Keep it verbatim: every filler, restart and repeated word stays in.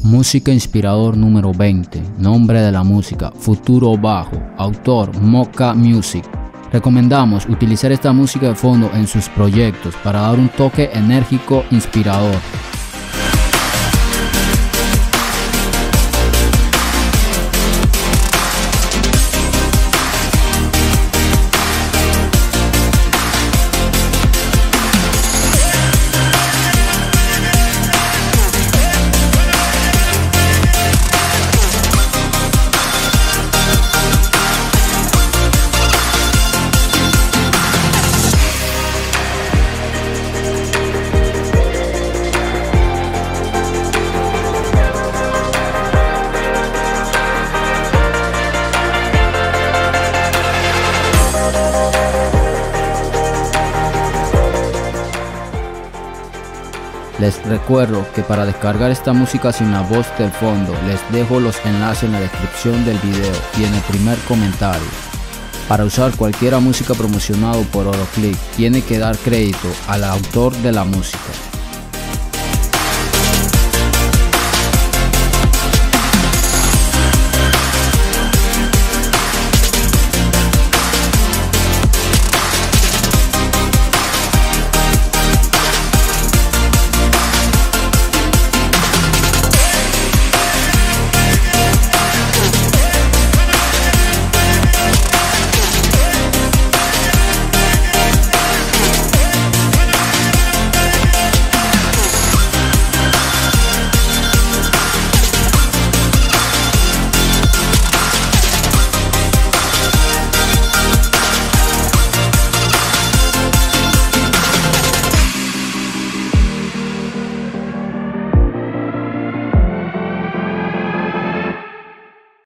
Música Inspirador número veinte. Nombre de la música: Futuro Bajo. Autor: Mocha Music. Recomendamos utilizar esta música de fondo en sus proyectos para dar un toque enérgico, inspirador. Les recuerdo que para descargar esta música sin la voz del fondo, les dejo los enlaces en la descripción del video y en el primer comentario. Para usar cualquier música promocionada por Oroclick, tiene que dar crédito al autor de la música.